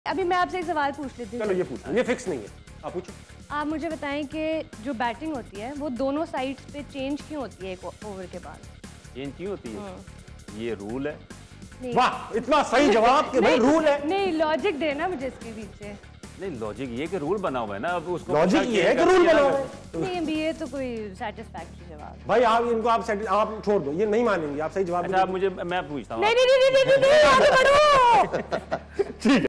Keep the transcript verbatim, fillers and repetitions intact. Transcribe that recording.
अभी मैं आपसे एक सवाल पूछ लेती हूँ। चलो ये पूछो, ये फिक्स नहीं है, आप पूछो। आप मुझे बताएं कि जो बैटिंग होती है वो दोनों साइड्स पे चेंज क्यों होती है एक ओवर के बाद? चेंज क्यों होती है? ये रूल है। वाह, इतना सही जवाब कि भाई रूल है। नहीं, लॉजिक देना मुझे इसके पीछे। नहीं, लॉजिक ये कि रूल बना हुआ है ना, अब उसको लॉजिक ये है कि रूल बना हुआ है। नहीं, अभी ये तो कोई सैटिस्फैक्टरी जवाब। भाई आप इनको आप आप छोड़ दो, ये नहीं मानेंगे, आप सही जवाब। अच्छा, आप मुझे मैं पूछता हूँ। नहीं नहीं नहीं नहीं नहीं, आगे बढ़ो। ठीक है।